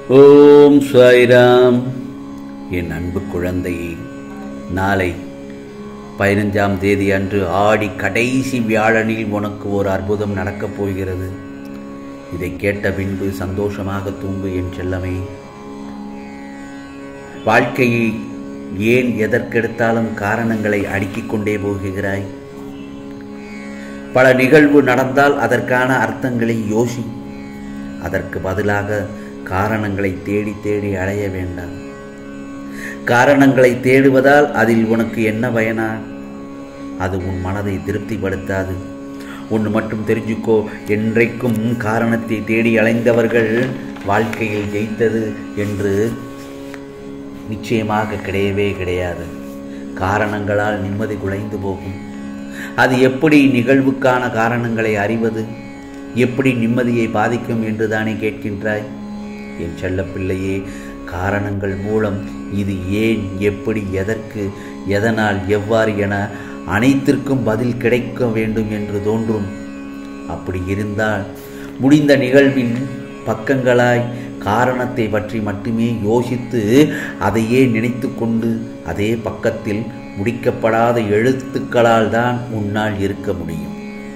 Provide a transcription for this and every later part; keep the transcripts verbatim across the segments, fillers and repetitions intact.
ஓம் சாய்ராம். என் அன்பு குழந்தையே, நாளை பதினஞ்சாம் தேதி அன்று ஆடி கடைசி வியாழனில் உனக்கு ஒரு அற்புதம் நடக்கப் போகிறது. இதை கேட்ட பின்பு சந்தோஷமாக தூங்கு என் செல்லமே. வாழ்க்கையை ஏன் எதற்கெடுத்தாலும் காரணங்களை அடுக்கிக் கொண்டே போகிறாய்? பல நிகழ்வு நடந்தால் அதற்கான அர்த்தங்களை யோசி. அதற்கு பதிலாக காரணங்களை தேடி தேடி அடைய வேண்டாம். காரணங்களை தேடுவதால் அதில் உனக்கு என்ன பயனா? அது உன் மனதை திருப்திப்படுத்தாது. ஒன்று மட்டும் தெரிஞ்சுக்கோ, என்றைக்கும் காரணத்தை தேடி அலைந்தவர்கள் வாழ்க்கையில் ஜெயித்தது என்று நிச்சயமாக கிடையவே கிடையாது. காரணங்களால் நிம்மதி குலைந்து போகும். அது எப்படி நிகழ்வுக்கான காரணங்களை அறிவது? எப்படி நிம்மதியை பாதிக்கும் என்று தானே கேட்கின்றாய்? என் செல்ல பிள்ளையே, காரணங்கள் மூலம் இது ஏன், எப்படி, எதற்கு, எதனால், எவ்வாறு என அனைத்திற்கும் பதில் கிடைக்க வேண்டும் என்று தோன்றும். அப்படி இருந்தால் முடிந்த நிகழ்வின் பக்கங்களாய் காரணத்தை பற்றி மட்டுமே யோசித்து அதையே நினைத்து கொண்டு அதே பக்கத்தில் முடிக்கப்படாத எழுத்துக்களால் தான் உன்னால் இருக்க முடியும்.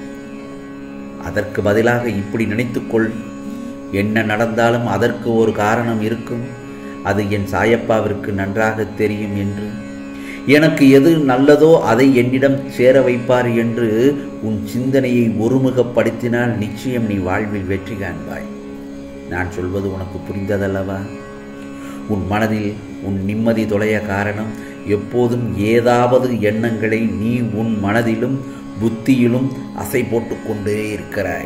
அதற்கு பதிலாக இப்படி நினைத்துக்கொள், என்ன நடந்தாலும் அதற்கு ஒரு காரணம் இருக்கும். அது என் சாயப்பாவிற்கு நன்றாக தெரியும் என்று, எனக்கு எது நல்லதோ அதை என்னிடம் சேர வைப்பார் என்று உன் சிந்தனையை ஒருமுகப்படுத்தினால் நிச்சயம் நீ வாழ்வில் வெற்றி காண்பாய். நான் சொல்வது உனக்கு புரிந்ததல்லவா? உன் மனதில் உன் நிம்மதி தொலைய காரணம் எப்போதும் ஏதாவது எண்ணங்களை நீ உன் மனதிலும் புத்தியிலும் அசை போட்டு கொண்டே இருக்கிறாய்.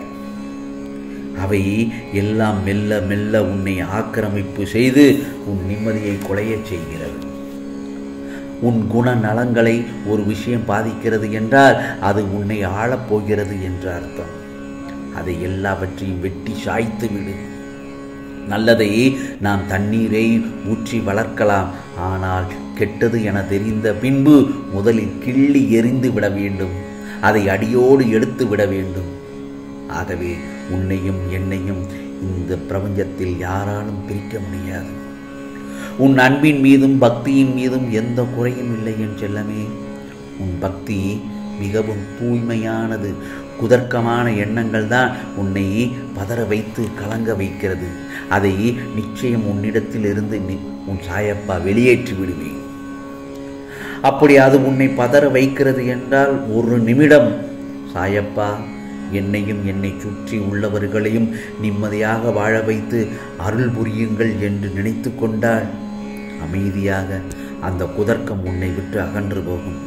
அவை எல்லாம் மெல்ல மெல்ல உன்னை ஆக்கிரமிப்பு செய்து உன் நிம்மதியை குலையச் செய்கிறது. உன் குண நலங்களை ஒரு விஷயம் பாதிக்கிறது என்றால் அது உன்னை ஆளப்போகிறது என்று அர்த்தம். அதை எல்லாவற்றையும் வெட்டி சாய்த்து விடு. நல்லதை நாம் தண்ணீரை ஊற்றி வளர்க்கலாம், ஆனால் கெட்டது என தெரிந்த பின்பு முதலில் கிள்ளி எறிந்து விட வேண்டும். அதை அடியோடு எடுத்து விட வேண்டும். ஆகவே உன்னையும் என்னையும் இந்த பிரபஞ்சத்தில் யாராலும் பிரிக்க முடியாது. உன் அன்பின் மீதும் பக்தியின் மீதும் எந்த குறையும் இல்லை என் செல்லமே. உன் பக்தி மிகவும் தூய்மையானது. குதர்க்கமான எண்ணங்கள் தான் உன்னை பதற வைத்து கலங்க வைக்கிறது. அதை நிச்சயம் உன்னிடத்தில் இருந்து உன் சாயப்பா வெளியேற்றி விடுவேன். அப்படி அது உன்னை பதற வைக்கிறது என்றால் ஒரு நிமிடம், சாயப்பா என்னையும் என்னை சுற்றி உள்ளவர்களையும் நிம்மதியாக வாழ வைத்து அருள் புரியுங்கள் என்று நினைத்து கொண்டால் அமைதியாக அந்த குதர்க்கம் உன்னை விட்டு அகன்று போகும்.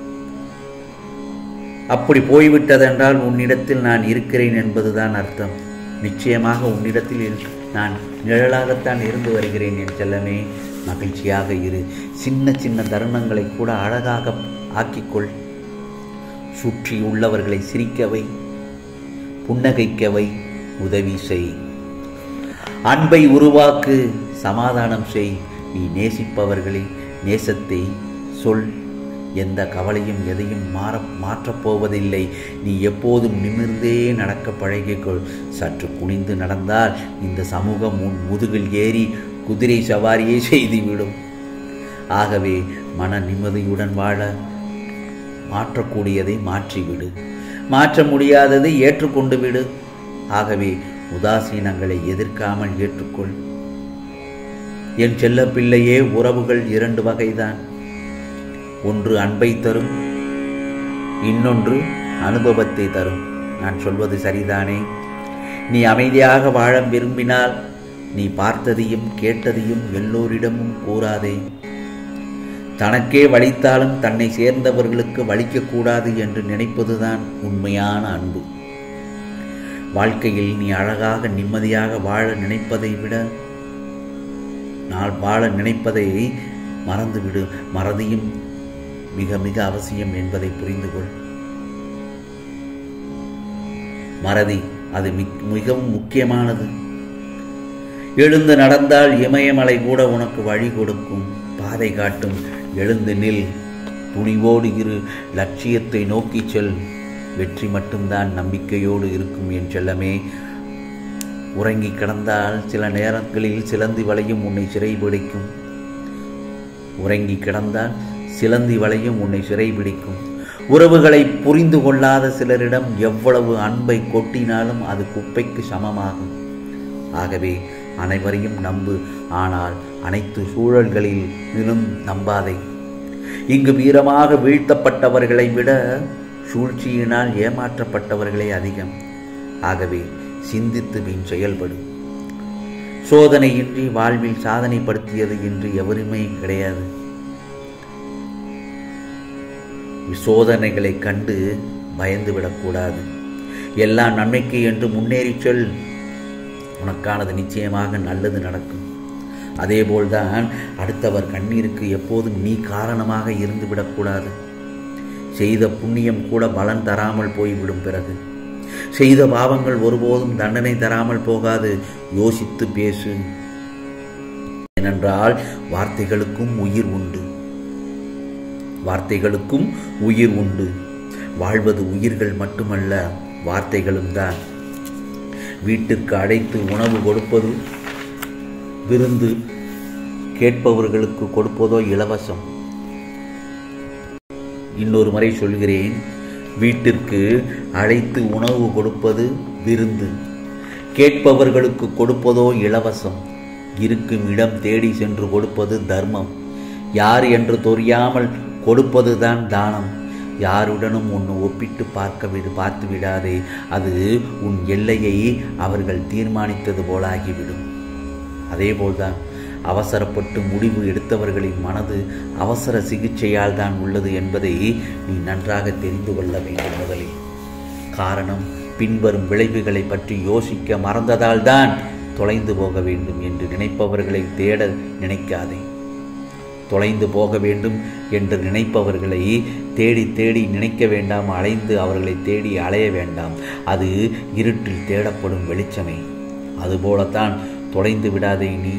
அப்படி போய்விட்டதென்றால் உன்னிடத்தில் நான் இருக்கிறேன் என்பதுதான் அர்த்தம். நிச்சயமாக உன்னிடத்தில் நான் நிழலாகத்தான் இருந்து வருகிறேன் என் செல்லமே. மகிழ்ச்சியாக இரு. சின்ன சின்ன தருணங்களை கூட அழகாக ஆக்கிக்கொள். சுற்றி உள்ளவர்களை சிரிக்கவை, புன்னகைக்கவை, உதவி செய். அன்பை உருவாக்கு, சமாதானம் செய். நீ நேசிப்பவர்களின் நேசத்தை சொல். எந்த கவலையும் எதையும் மாற மாற்றப் போவதில்லை. நீ எப்போதும் நிமிர்ந்தே நடக்க பழகிக்கொள். சற்று குனிந்து நடந்தால் இந்த சமூகம் உன் முதுகில் ஏறி குதிரை சவாரியை செய்துவிடும். ஆகவே மன நிம்மதியுடன் வாழ மாற்றக்கூடியதை மாற்றிவிடு, மாற்ற முடியாததை ஏற்றுக்கொண்டு விடு. ஆகவே உதாசீனங்களை எதிர்க்காமல் ஏற்றுக்கொள். என் செல்ல பிள்ளையே, உறவுகள் இரண்டு வகைதான். ஒன்று அன்பை தரும், இன்னொன்று அனுபவத்தை தரும். நான் சொல்வது சரிதானே? நீ அமைதியாக வாழ விரும்பினால் நீ பார்த்ததையும் கேட்டதையும் எல்லோரிடமும் கூறாதே. தனக்கே வலித்தாலும் தன்னை சேர்ந்தவர்களுக்கு வலிக்கக்கூடாது என்று நினைப்பதுதான் உண்மையான அன்பு. வாழ்க்கையில் நீ அழகாக நிம்மதியாக வாழ நினைப்பதை விட நான் வாழ நினைப்பதை மறந்துவிடு. மறதியும் மிக மிக அவசியம் என்பதை புரிந்து கொள். மறதி அது மிகவும் முக்கியமானது. எழுந்து நடந்தால் இமயமலை கூட உனக்கு வழி கொடுக்கும், பாதை காட்டும். எழுந்து நில், துணிவோடு இரு, லட்சியத்தை நோக்கி செல். வெற்றி மட்டும்தான் நம்பிக்கையோடு இருக்கும் என் செல்லமே. உறங்கி கிடந்தால் சில நேரங்களில் சிலந்தி வளையும் உன்னை சிறைபிடிக்கும். உறங்கி கிடந்தால் சிலந்தி வளையும் உன்னை சிறைபிடிக்கும். உறவுகளை புரிந்து கொள்ளாத சிலரிடம் எவ்வளவு அன்பை கொட்டினாலும் அது குப்பைக்கு சமமாகும். ஆகவே அனைவரையும் நம்பு, ஆனால் அனைத்து சூழல்களிலும் நம்பாதே. இங்கு வீரமாக வீழ்த்தப்பட்டவர்களை விட சூழ்ச்சியினால் ஏமாற்றப்பட்டவர்களே அதிகம். ஆகவே சிந்தித்து பின் செயல்படும். சோதனையின்றி வாழ்வில் சாதனைப்படுத்தியது என்று எவருமே கிடையாது. சோதனைகளை கண்டு பயந்து விடக்கூடாது. எல்லா நன்மைக்கு என்று முன்னேறி செல். உனக்கானது நிச்சயமாக நல்லது நடக்கும். அதேபோல்தான் அடுத்தவர் கண்ணீருக்கு எப்போதும் நீ காரணமாக இருந்து விடக்கூடாது. செய்த புண்ணியம் கூட பலன் தராமல் போய்விடும். பிறகு செய்த பாவங்கள் ஒருபோதும் தண்டனை தராமல் போகாது. யோசித்து பேசு. ஏனென்றால் வார்த்தைகளுக்கும் உயிர் உண்டு. வார்த்தைகளுக்கும் உயிர் உண்டு. வாழ்வது உயிர்கள் மட்டுமல்ல, வார்த்தைகளும் தான். வீட்டிற்கு அழைத்து உணவு கொடுப்பது விருந்து, கேட்பவர்களுக்கு கொடுப்பதோ இலவசம். இன்னொரு முறை சொல்கிறேன், வீட்டிற்கு அழைத்து உணவு கொடுப்பது விருந்து, கேட்பவர்களுக்கு கொடுப்பதோ இலவசம். இருக்கும் இடம் தேடி சென்று கொடுப்பது தர்மம். யார் என்று தெரியாமல் கொடுப்பதுதான் தானம். யாருடனும் ஒன்று ஒப்பிட்டு பார்க்க விடு பார்த்து விடாதே. அது உன் எல்லையை அவர்கள் தீர்மானித்தது போலாகிவிடும். அதேபோல்தான் அவசரப்பட்டு முடிவு எடுத்தவர்களின் மனது அவசர சிகிச்சையால் தான் உள்ளது என்பதை நீ நன்றாக தெரிந்து கொள்ள வேண்டும் முதலில். காரணம், பின்வரும் விளைவுகளை பற்றி யோசிக்க மறந்ததால் தான் தொலைந்து போக வேண்டும் என்று நினைப்பவர்களை தேட நினைக்காதே. தொலைந்து போக வேண்டும் என்று நினைப்பவர்களை தேடி தேடி நினைக்க வேண்டாம். அலைந்து அவர்களை தேடி அலைய வேண்டாம். அது இருட்டில் தேடப்படும் வெளிச்சமே. அதுபோலத்தான் தொலைந்து விடாதே நீ.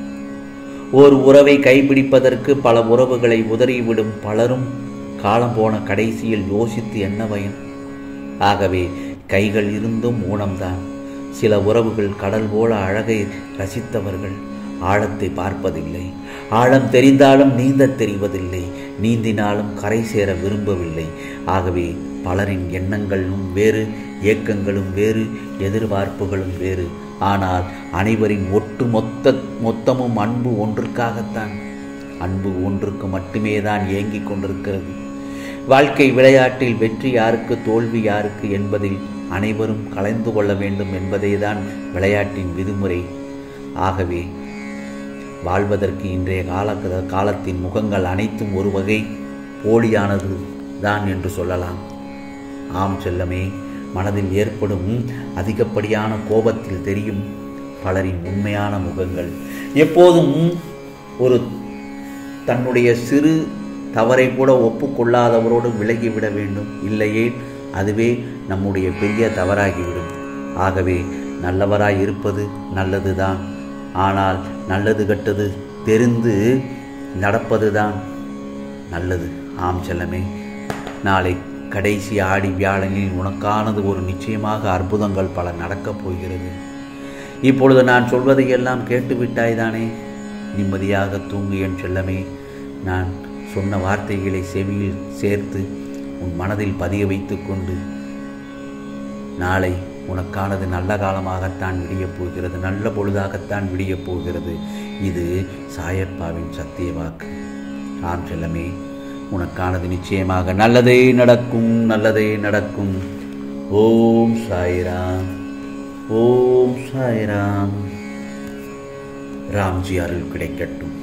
ஓர் உறவை கைப்பிடிப்பதற்கு பல உறவுகளை உதறிவிடும் பலரும் காலம் போன கடைசியில் யோசித்து என்ன பயன்? ஆகவே கைகள் இருந்தும் ஊனம்தான். சில உறவுகள் கடல் போல அழகை ரசித்தவர்கள் ஆழத்தை பார்ப்பதில்லை. ஆழம் தெரிந்தாலும் நீந்த தெரிவதில்லை. நீந்தினாலும் கரை சேர விரும்பவில்லை. ஆகவே பலரின் எண்ணங்களும் வேறு, ஏக்கங்களும் வேறு, எதிர்பார்ப்புகளும் வேறு. ஆனால் அனைவரின் ஒட்டு மொத்த மொத்தமும் அன்பு ஒன்றுக்காகத்தான். அன்பு ஒன்றுக்கு மட்டுமே தான் ஏங்கிக் கொண்டிருக்கிறது. வாழ்க்கை விளையாட்டில் வெற்றி யாருக்கு, தோல்வி யாருக்கு என்பதில் அனைவரும் கலந்து கொள்ள வேண்டும் என்பதே தான் விளையாட்டின் விதிமுறை. ஆகவே வாழ்வதற்கு இன்றைய கால காலத்தின் முகங்கள் அனைத்தும் ஒரு வகை போலியானது தான் என்று சொல்லலாம். ஆம் செல்லமே, மனதில் ஏற்படும் அதிகப்படியான கோபத்தில் தெரியும் பலரின் உண்மையான முகங்கள். எப்போதும் ஒரு தன்னுடைய சிறு தவறை கூட ஒப்புக்கொள்ளாதவரோடு விலகிவிட வேண்டும். இல்லையே அதுவே நம்முடைய பெரிய தவறாகிவிடும். ஆகவே நல்லவராய் இருப்பது நல்லதுதான். ஆனால் நல்லது கெட்டது தெரிந்து நடப்பதுதான் நல்லது. ஆம் செல்லமே, நாளை கடைசி ஆடி வியாழனில் உனக்கானது ஒரு நிச்சயமாக அற்புதங்கள் பல நடக்கப் போகிறது. இப்பொழுது நான் சொல்வதையெல்லாம் கேட்டுவிட்டாய்தானே? நிம்மதியாக தூங்கு என் செல்லமே. நான் சொன்ன வார்த்தைகளை செவியில் சேர்த்து உன் மனதில் பதிய வைத்து கொண்டு நாளை உனக்கானது நல்ல காலமாகத்தான் விடியப் போகிறது. நல்ல பொழுதாகத்தான் விடியப் போகிறது. இது சாயப்பாவின் சத்திய வாக்கு. ஆம் செல்லமே, உனக்கானது நிச்சயமாக நல்லதே நடக்கும், நல்லதே நடக்கும். ஓம் சாய்ராம், ஓம் சாய்ராம். ராம்ஜி அருள் கிடைக்கட்டும்.